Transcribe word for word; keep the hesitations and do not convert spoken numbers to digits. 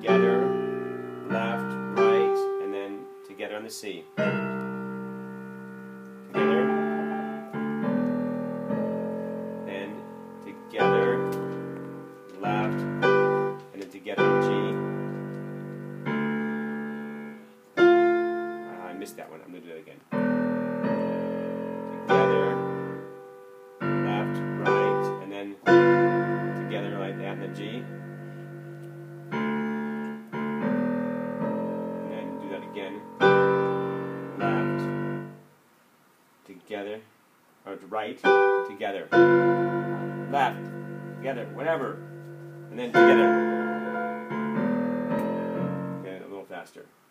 together, left, right, and then together on the C. Together, and together, left, and then together on G. Uh, I missed that one. I'm going to do that again. Together, left, right, and then together like that, and then G. And then do that again. Left, together, or right, together. Left, together, whatever. And then together. Okay, a little faster.